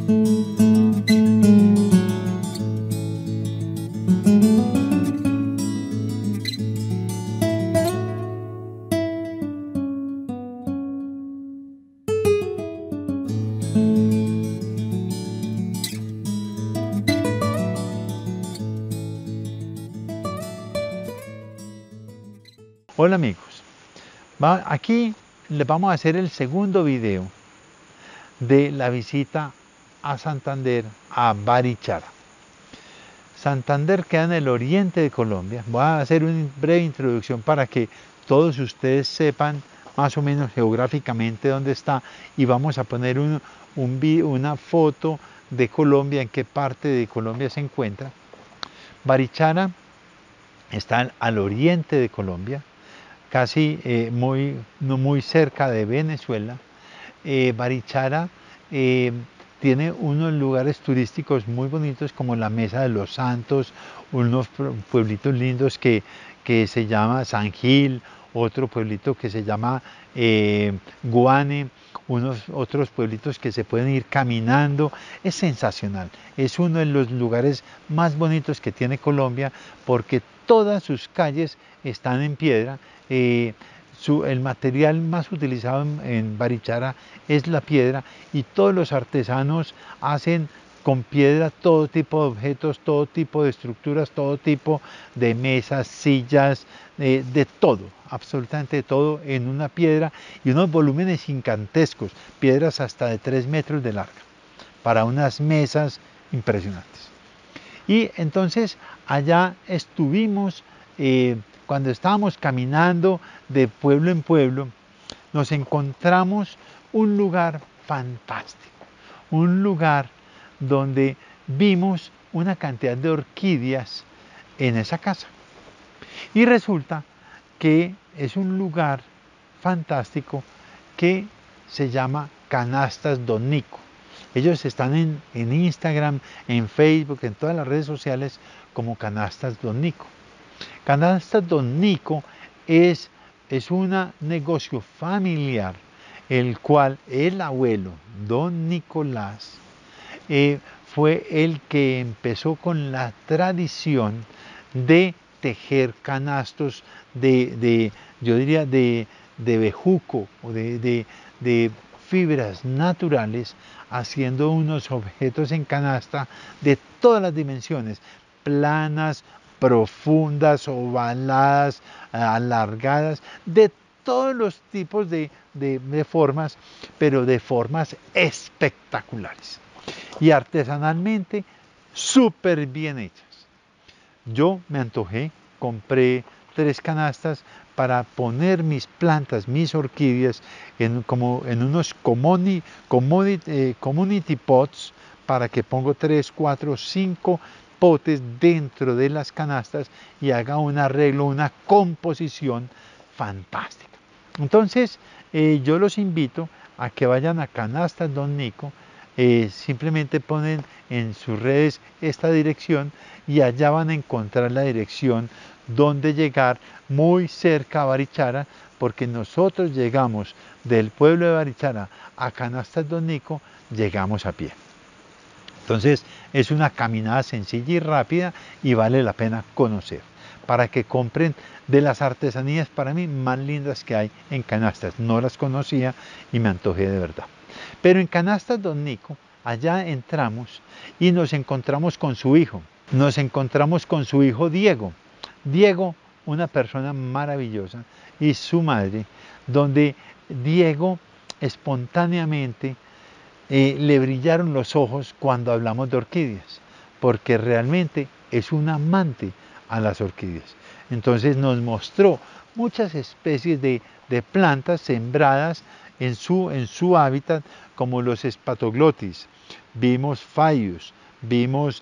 Hola amigos, aquí les vamos a hacer el segundo video de la visita a Santander, a Barichara. Santander queda en el oriente de Colombia. Voy a hacer una breve introducción para que todos ustedes sepan más o menos geográficamente dónde está, y vamos a poner una foto de Colombia, en qué parte de Colombia se encuentra. Barichara está al oriente de Colombia, casi no muy cerca de Venezuela. Barichara tiene unos lugares turísticos muy bonitos como la Mesa de los Santos, unos pueblitos lindos que se llama San Gil, otro pueblito que se llama Guane, otros pueblitos que se pueden ir caminando. Es sensacional, es uno de los lugares más bonitos que tiene Colombia, porque todas sus calles están en piedra. El material más utilizado en Barichara es la piedra, y todos los artesanos hacen con piedra todo tipo de objetos, todo tipo de estructuras, todo tipo de mesas, sillas, de todo, absolutamente de todo en una piedra, y unos volúmenes gigantescos, piedras hasta de 3 metros de larga, para unas mesas impresionantes. Y entonces allá estuvimos, cuando estábamos caminando de pueblo en pueblo, nos encontramos un lugar fantástico, un lugar donde vimos una cantidad de orquídeas en esa casa. Y resulta que es un lugar fantástico que se llama Canastas Don Nico. Ellos están en Instagram, en Facebook, en todas las redes sociales como Canastas Don Nico. Canastas Don Nico es un negocio familiar, el cual el abuelo, Don Nicolás, fue el que empezó con la tradición de tejer canastos yo diría, de bejuco o de fibras naturales, haciendo unos objetos en canasta de todas las dimensiones, planas, profundas, ovaladas, alargadas, de todos los tipos de formas, pero de formas espectaculares y artesanalmente súper bien hechas. Yo me antojé, compré 3 canastas para poner mis plantas, mis orquídeas, como en unos community pots, para que pongo 3, 4, 5 potes dentro de las canastas y haga un arreglo, una composición fantástica. Entonces yo los invito a que vayan a Canastas Don Nico. Simplemente ponen en sus redes esta dirección y allá van a encontrar la dirección donde llegar, muy cerca a Barichara, porque nosotros llegamos del pueblo de Barichara a Canastas Don Nico, llegamos a pie. Entonces es una caminada sencilla y rápida, y vale la pena conocer, para que compren de las artesanías para mí más lindas que hay en Canastas. No las conocía y me antojé de verdad. Pero en Canastas Don Nico, allá entramos y nos encontramos con su hijo. Nos encontramos con su hijo Diego. Diego, una persona maravillosa, y su madre, donde Diego espontáneamente le brillaron los ojos cuando hablamos de orquídeas, porque realmente es un amante a las orquídeas. Entonces nos mostró muchas especies de plantas sembradas en su hábitat, como los Spatoglotis, vimos Phaius, vimos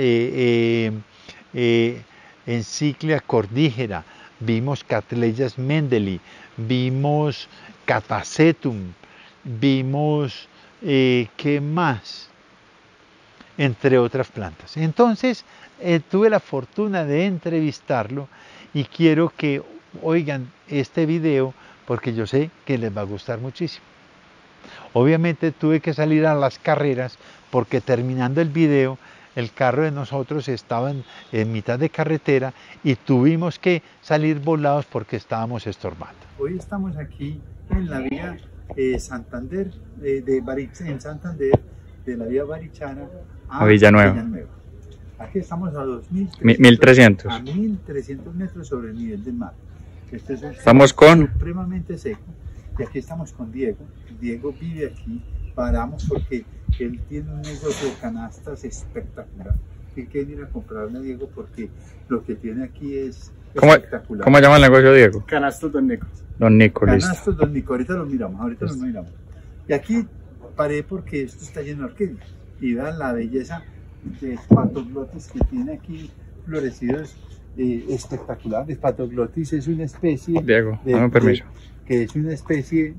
Enciclia cordígera, vimos Cattleyas mendeli, vimos Catasetum, vimos ¿qué más? Entre otras plantas. Entonces tuve la fortuna de entrevistarlo, y quiero que oigan este video porque yo sé que les va a gustar muchísimo. Obviamente tuve que salir a las carreras porque terminando el video, el carro de nosotros estaba en mitad de carretera y tuvimos que salir volados porque estábamos estorbando. Hoy estamos aquí en la vía Santander, en Santander, de la vía Barichara a Villanueva. Aquí estamos a 1300. A 1300 metros sobre el nivel del mar. Este es estamos con supremamente seco. Y aquí estamos con Diego. Diego vive aquí. Paramos porque él tiene un negocio de canastas espectacular. Hay que venir a comprarle a Diego porque lo que tiene aquí es espectacular. ¿Cómo llama el negocio, Diego? Canastos Don Nico. Don Nico, Canastos Don Nico. Ahorita lo miramos, Y aquí paré porque esto está lleno de orquídeas. Y vean la belleza de patoglotis que tiene aquí florecidos espectaculares. Patoglotis es una especie, Diego, dame permiso, que es una especie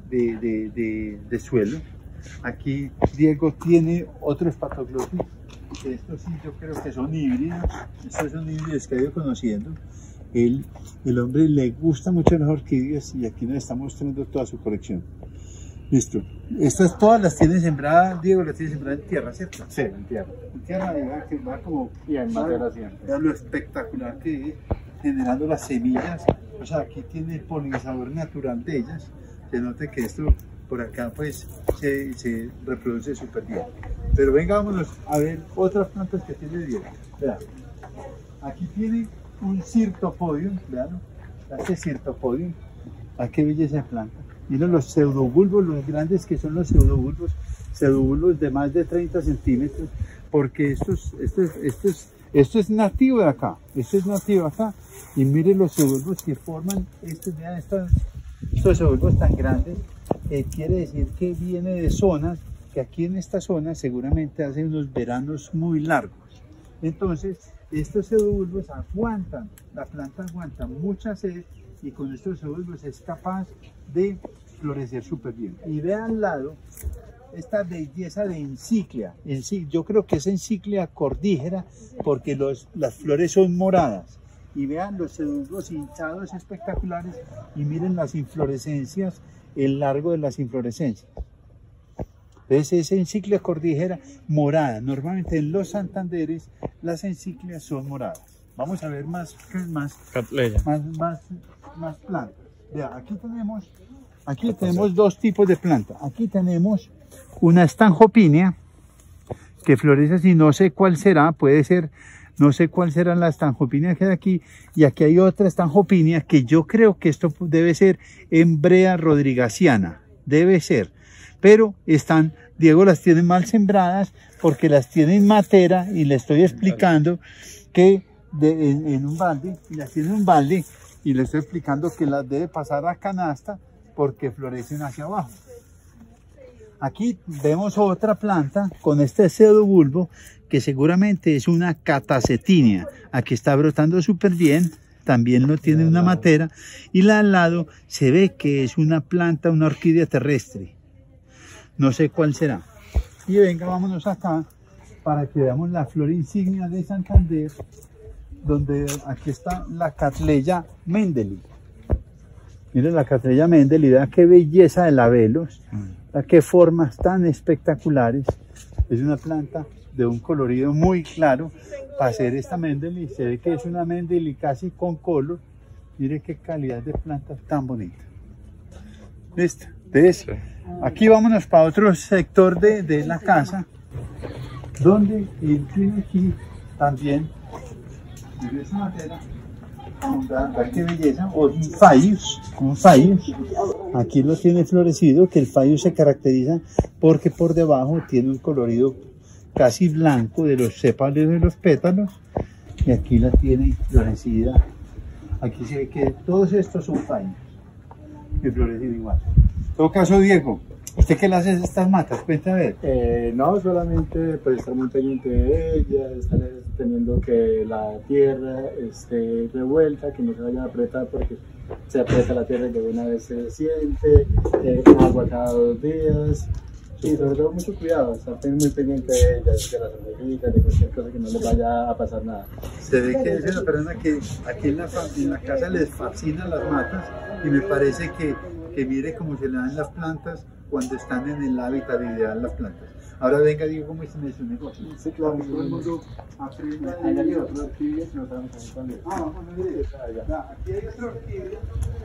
de suelo. Aquí Diego tiene otros patoglotis. Estos sí yo creo que son híbridos. Estos son híbridos que ha ido conociendo. El hombre le gusta mucho las orquídeas y aquí nos está mostrando toda su colección. Listo. Estas todas las tiene sembradas, Diego, las tiene sembradas en tierra, ¿cierto? Sí, en tierra. En tierra, digamos, que va como... Y en madera siempre. Vean lo espectacular que es, generando las semillas. O sea, aquí tiene el polinizador natural de ellas. Se note que esto por acá, pues, se reproduce súper bien. Pero vengámonos a ver otras plantas que tiene Diego. Vean. Aquí tiene un cirtopodium, vean. Este cirtopodium. ¿A qué belleza de planta? Miren los pseudobulbos, los grandes que son los pseudobulbos de más de 30 centímetros, porque esto es nativo de acá, y miren los pseudobulbos que forman, vean estos pseudobulbos tan grandes, quiere decir que viene de zonas, que aquí en esta zona seguramente hace unos veranos muy largos. Entonces, estos pseudobulbos aguantan, la planta aguanta mucha sed, y con estos pseudobulbos es capaz de florecer súper bien. Y vean al lado esta belleza de enciclia. Yo creo que es enciclia cordígera porque las flores son moradas. Y vean los pseudobulbos hinchados espectaculares y miren las inflorescencias, el largo de las inflorescencias. Entonces es enciclia cordígera morada. Normalmente en los Santanderes las enciclias son moradas. Vamos a ver más plantas. Vea, aquí tenemos dos tipos de plantas. Aquí tenemos una estanjopinea que florece así, no sé cuál será, puede ser, no sé cuál será la estanjopinea que hay aquí. Y aquí hay otra estanjopinea que yo creo que esto debe ser Embrea rodrigasiana, debe ser. Pero Diego las tiene mal sembradas porque las tiene en matera y le estoy explicando que en un balde, y las tiene en un balde, y le estoy explicando que las debe pasar a canasta porque florecen hacia abajo. Aquí vemos otra planta con este pseudobulbo que seguramente es una catacetinea. Aquí está brotando súper bien, también lo tiene una matera, y la al lado se ve que es una planta, una orquídea terrestre. No sé cuál será. Y venga, vámonos acá para que veamos la flor insignia de Santander, donde aquí está la Cattleya Mendeli. Miren la Cattleya Mendeli, vean qué belleza de labelos, vean qué formas tan espectaculares. Es una planta de un colorido muy claro para hacer esta Mendeli. Se ve que es una Mendeli casi con color. Mire qué calidad de planta tan bonita. ¿Listo? Entonces, aquí vámonos para otro sector de la casa, donde tiene aquí también, mire esa madera, qué belleza, un Phaius, aquí lo tiene florecido, que el Phaius se caracteriza porque por debajo tiene un colorido casi blanco de los sépales de los pétalos, y aquí la tiene florecida. Aquí se ve que todos estos son Phaius, que florecen igual. En todo caso, Diego, ¿usted qué le hace a estas matas? Cuéntame a ver. No, solamente pues, estar muy pendiente de ellas, estar teniendo que la tierra esté revuelta, que no se vaya a apretar porque se aprieta la tierra y de una vez se siente, agua cada 2 días, y sobre todo mucho cuidado, estar muy pendiente de ellas, de las hormiguitas, de cualquier cosa que no les vaya a pasar nada. Se ve que es una persona que aquí en la casa les fascinan las matas y me parece que mire cómo se le dan las plantas cuando están en el hábitat ideal las plantas. Ahora venga, Diego, muéstrame su negocio. Sí, claro, todo el mundo aprende. Allá hay otra orquídea que no sabemos a ver cuál es. Vamos a ver esa allá. Aquí hay otra orquídea.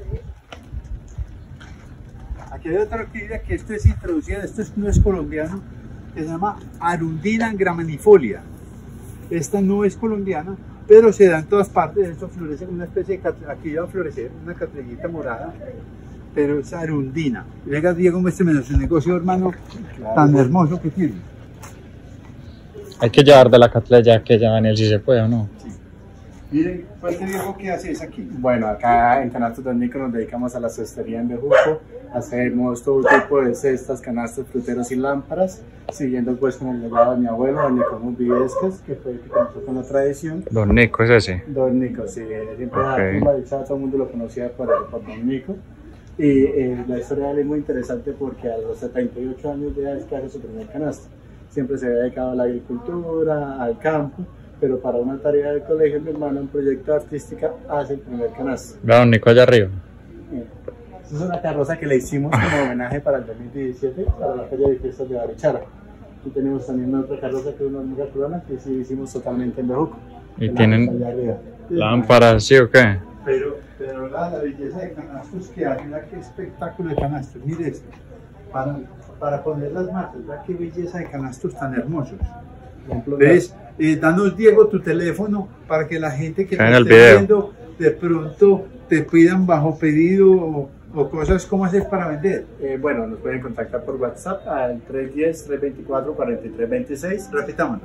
Aquí hay otra orquídea que esto es introducida, esto no es colombiano, que se llama Arundina graminifolia. Esta no es colombiana, pero se da en todas partes. Esto florece como una especie de, aquí va a florecer una catrillita morada, pero es Arundina. Venga, Diego, muéstrame su negocio, hermano, Claro. tan hermoso que tiene. Hay que llevar de la catleya que ya Daniel si se puede o no. Miren, pues te digo qué haces aquí. Bueno, acá en Canastos Don Nico nos dedicamos a la cestería en bejuco. Hacemos todo tipo de cestas, canastos, fruteros y lámparas, siguiendo pues con el legado de mi abuelo, don Nicolás Viescas, que fue el que comenzó con la tradición. Don Nico es ese. Don Nico, sí, siempre Ok. todo el mundo lo conocía por Don Nico. Y la historia de él es muy interesante porque a los 78 años de edad es que hace su primer canasto. Siempre se había dedicado a la agricultura, al campo, pero para una tarea del colegio, mi hermano, un proyecto artístico, hace el primer canasto. Vea Don Nico allá arriba. Esta es una carroza que le hicimos como homenaje para el 2017, para la Feria de Fiestas de Barichara. Aquí tenemos también otra carroza que es una hormiga corona que sí hicimos totalmente en bejuco. Y La tienen allá arriba. lámparas, ¿sí o qué? Pero la belleza de canastos que hay, mira qué espectáculo de canastos, mire esto, para poner las matas, mira qué belleza de canastos tan hermosos. ¿Ves? Danos, Diego, tu teléfono para que la gente que te En el esté video. viendo de pronto te pidan bajo pedido o cosas, ¿cómo haces para vender? Bueno, nos pueden contactar por WhatsApp al 310-324-4326. Repitámoslo.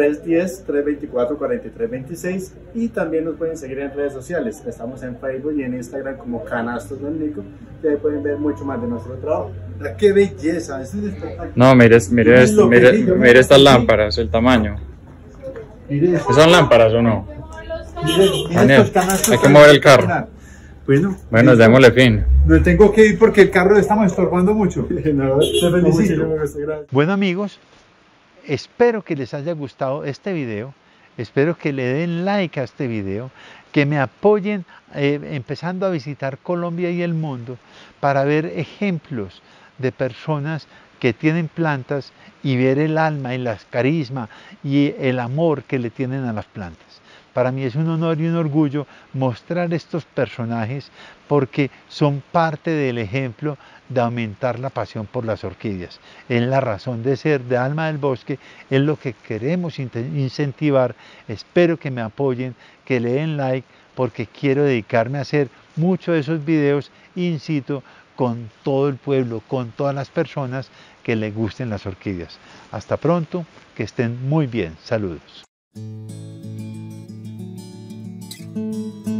310-324-4326 y también nos pueden seguir en redes sociales. Estamos en Facebook y en Instagram como Canastos Don Nico, y ahí pueden ver mucho más de nuestro trabajo. Mira qué belleza, esto es espectacular. No, mire, mire, Lo que sí, yo me mire estas sí. lámparas, el tamaño. Mire esto. ¿Son lámparas o no? Mire Daniel, estos canastos hay que tan mover el carro. espectacular. Bueno, Bueno, listo. démosle fin. Me tengo que ir porque el carro le estamos estorbando mucho. No, Te felicito. muchísimas gracias. Bueno, amigos, espero que les haya gustado este video, espero que le den like a este video, que me apoyen empezando a visitar Colombia y el mundo para ver ejemplos de personas que tienen plantas y ver el alma y la carisma y el amor que le tienen a las plantas. Para mí es un honor y un orgullo mostrar estos personajes porque son parte del ejemplo de aumentar la pasión por las orquídeas. Es la razón de ser de Alma del Bosque, es lo que queremos incentivar. Espero que me apoyen, que le den like, porque quiero dedicarme a hacer muchos de esos videos in situ con todo el pueblo, con todas las personas que les gusten las orquídeas. Hasta pronto, que estén muy bien. Saludos.